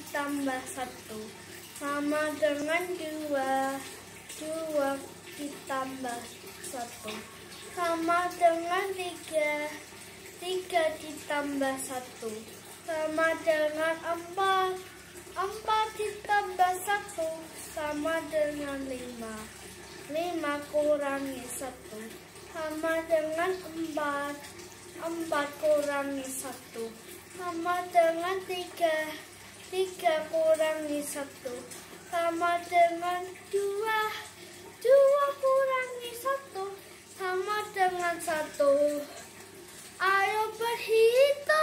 ditambah 1 sama dengan 2. 2 ditambah 1 sama dengan 3. 3 ditambah 1 sama dengan 4. 4 ditambah 1 sama dengan 5. 5 kurangi 1 sama dengan 4. 4 kurangi 1 sama dengan 3. 3 kurangi 1 sama dengan 2. 2 kurangi 1 sama dengan 1. Ayo berhitung.